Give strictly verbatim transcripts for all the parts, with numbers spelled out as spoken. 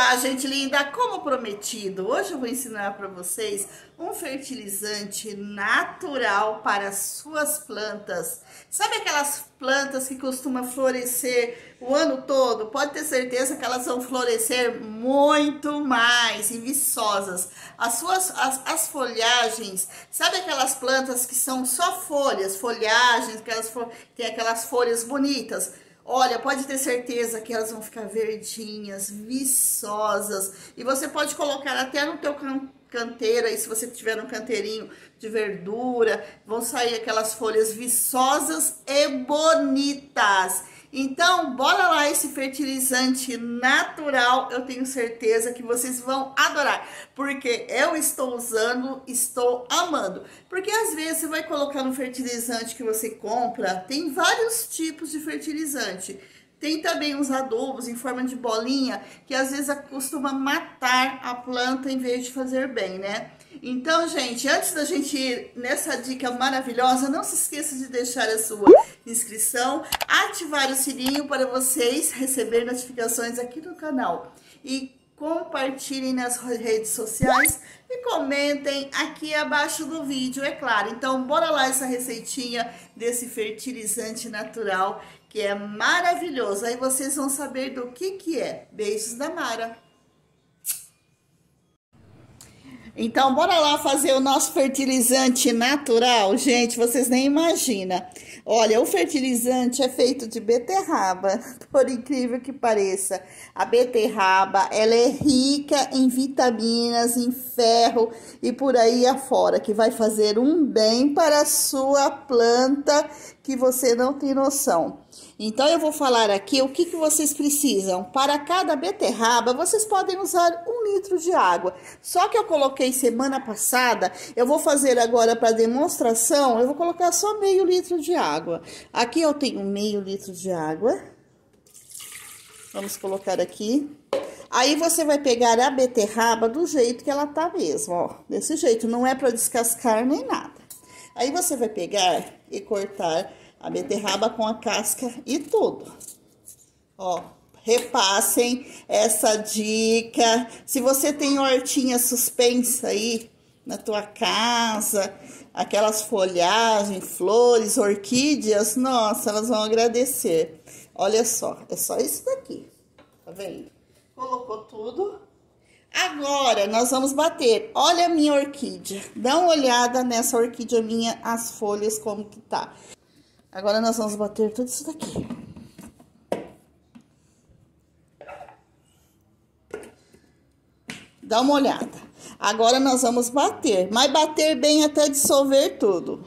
Olá, gente linda! Como prometido, hoje eu vou ensinar para vocês um fertilizante natural para as suas plantas. Sabe aquelas plantas que costumam florescer o ano todo? Pode ter certeza que elas vão florescer muito mais e viçosas. As suas as, as folhagens, sabe aquelas plantas que são só folhas, folhagens, que elas têm aquelas folhas bonitas? Olha, pode ter certeza que elas vão ficar verdinhas, viçosas. E você pode colocar até no teu canteiro, aí se você tiver um canteirinho de verdura, vão sair aquelas folhas viçosas e bonitas. Então, bora lá esse fertilizante natural, eu tenho certeza que vocês vão adorar, porque eu estou usando, estou amando. Porque às vezes você vai colocar no fertilizante que você compra, tem vários tipos de fertilizante. Tem também os adubos em forma de bolinha, que às vezes costuma matar a planta em vez de fazer bem, né? Então, gente, antes da gente ir nessa dica maravilhosa, não se esqueça de deixar a sua inscrição, ativar o sininho para vocês receberem notificações aqui no canal. E compartilhem nas redes sociais e comentem aqui abaixo do vídeo, é claro. Então, bora lá essa receitinha desse fertilizante natural que é maravilhoso. Aí vocês vão saber do que que é. Beijos da Mara. Então, bora lá fazer o nosso fertilizante natural. Gente, vocês nem imaginam. Olha, o fertilizante é feito de beterraba, por incrível que pareça. A beterraba, ela é rica em vitaminas, em ferro e por aí afora, que vai fazer um bem para a sua planta que você não tem noção. Então, eu vou falar aqui o que que vocês precisam. Para cada beterraba, vocês podem usar um litro de água. Só que eu coloquei semana passada, eu vou fazer agora para demonstração, eu vou colocar só meio litro de água. Aqui eu tenho meio litro de água. Vamos colocar aqui. Aí você vai pegar a beterraba do jeito que ela tá mesmo, ó. Desse jeito, não é para descascar nem nada. Aí você vai pegar e cortar a beterraba com a casca e tudo. Ó, repassem essa dica. Se você tem hortinha suspensa aí na tua casa, aquelas folhagens, flores, orquídeas, nossa, elas vão agradecer. Olha só, é só isso daqui, tá vendo? Colocou tudo. Agora, nós vamos bater. Olha a minha orquídea. Dá uma olhada nessa orquídea minha, as folhas, como que tá. Agora, nós vamos bater tudo isso daqui. Dá uma olhada. Agora, nós vamos bater. Mas bater bem até dissolver tudo.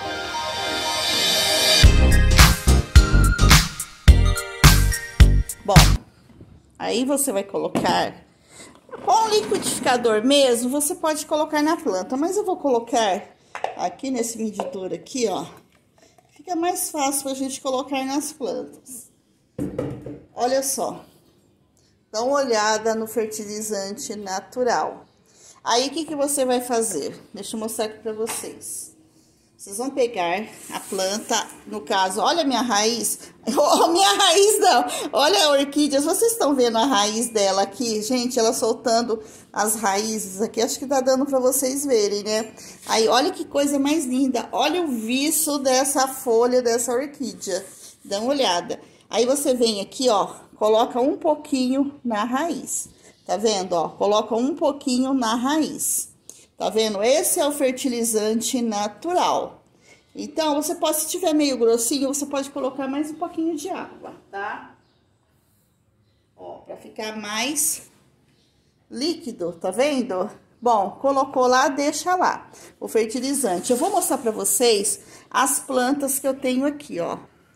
Bom, aí você vai colocar... Com o liquidificador mesmo, você pode colocar na planta. Mas eu vou colocar aqui nesse medidor aqui, ó. Fica mais fácil pra gente colocar nas plantas. Olha só. Dá uma olhada no fertilizante natural. Aí, o que que você vai fazer? Deixa eu mostrar aqui pra vocês. Vocês vão pegar a planta, no caso, olha a minha raiz. Oh, minha raiz não! Olha a orquídea, vocês estão vendo a raiz dela aqui? Gente, ela soltando as raízes aqui, acho que tá dando pra vocês verem, né? Aí, olha que coisa mais linda. Olha o viço dessa folha, dessa orquídea. Dá uma olhada. Aí, você vem aqui, ó, coloca um pouquinho na raiz. Tá vendo, ó? Coloca um pouquinho na raiz. Tá vendo? Esse é o fertilizante natural. Então, você pode, se tiver meio grossinho, você pode colocar mais um pouquinho de água, tá? Ó, pra ficar mais líquido, tá vendo? Bom, colocou lá, deixa lá o fertilizante. Eu vou mostrar pra vocês as plantas que eu tenho aqui, ó.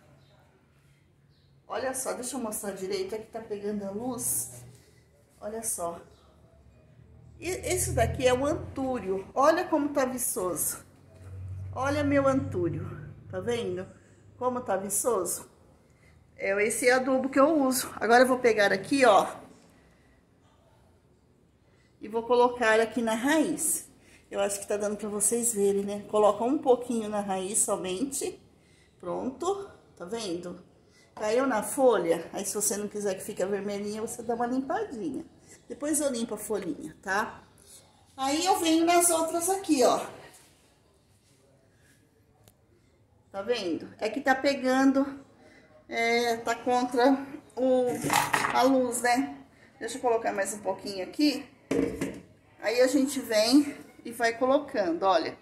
Olha só, deixa eu mostrar direito, aqui tá pegando a luz. Olha só. E esse daqui é o antúrio. Olha como tá viçoso. Olha meu antúrio. Tá vendo? Como tá viçoso? É esse adubo que eu uso. Agora eu vou pegar aqui, ó. E vou colocar aqui na raiz. Eu acho que tá dando pra vocês verem, né? Coloca um pouquinho na raiz somente. Pronto. Tá vendo? Caiu na folha. Aí se você não quiser que fique vermelhinha, você dá uma limpadinha. Depois eu limpo a folhinha, tá? Aí eu venho nas outras aqui, ó. Tá vendo? É que tá pegando, é, tá contra o, a luz, né? Deixa eu colocar mais um pouquinho aqui. Aí a gente vem e vai colocando, olha.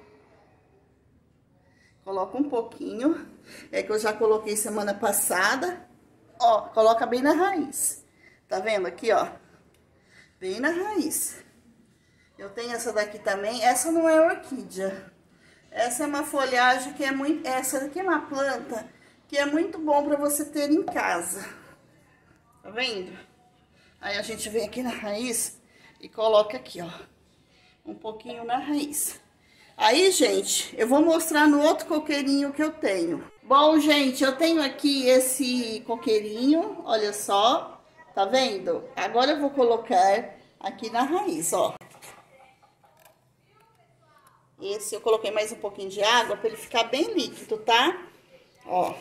Coloca um pouquinho. É que eu já coloquei semana passada. Ó, coloca bem na raiz. Tá vendo aqui, ó? Bem na raiz. Eu tenho essa daqui também. Essa não é orquídea. Essa é uma folhagem que é muito... Essa daqui é uma planta que é muito bom pra você ter em casa. Tá vendo? Aí a gente vem aqui na raiz e coloca aqui, ó. Um pouquinho na raiz. Aí, gente, eu vou mostrar no outro coqueirinho que eu tenho. Bom, gente, eu tenho aqui esse coqueirinho, olha só, tá vendo? Agora eu vou colocar aqui na raiz, ó. Esse eu coloquei mais um pouquinho de água para ele ficar bem líquido, tá? Ó.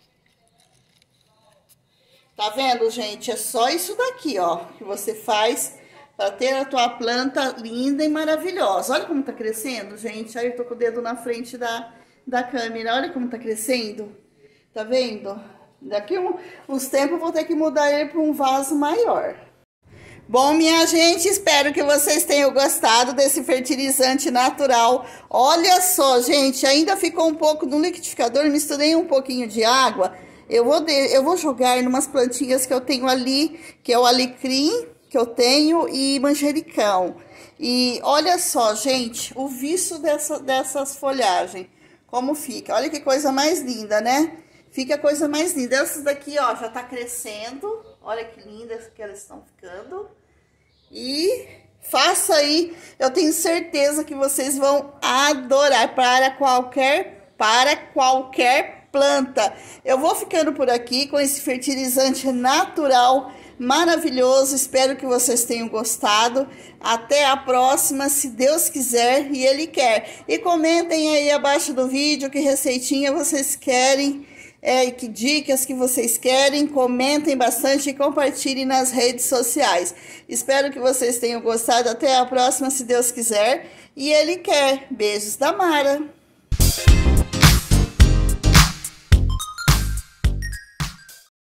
Tá vendo, gente? É só isso daqui, ó, que você faz para ter a tua planta linda e maravilhosa. Olha como tá crescendo, gente. Aí eu tô com o dedo na frente da, da câmera. Olha como tá crescendo. Tá vendo? Daqui um, uns tempos eu vou ter que mudar ele para um vaso maior. Bom, minha gente, espero que vocês tenham gostado desse fertilizante natural. Olha só, gente, ainda ficou um pouco no liquidificador, misturei um pouquinho de água. Eu vou, de, eu vou jogar em umas plantinhas que eu tenho ali, que é o alecrim, que eu tenho, e manjericão. E olha só, gente, o viço dessa, dessas folhagens, como fica. Olha que coisa mais linda, né? Fica a coisa mais linda. Essas daqui, ó, já tá crescendo. Olha que lindas que elas estão ficando. E faça aí, eu tenho certeza que vocês vão adorar para qualquer, para qualquer planta. Eu vou ficando por aqui com esse fertilizante natural maravilhoso. Espero que vocês tenham gostado. Até a próxima, se Deus quiser e Ele quer. E comentem aí abaixo do vídeo que receitinha vocês querem. É, que dicas que vocês querem, comentem bastante e compartilhem nas redes sociais. Espero que vocês tenham gostado. Até a próxima, se Deus quiser e Ele quer. Beijos da Mara.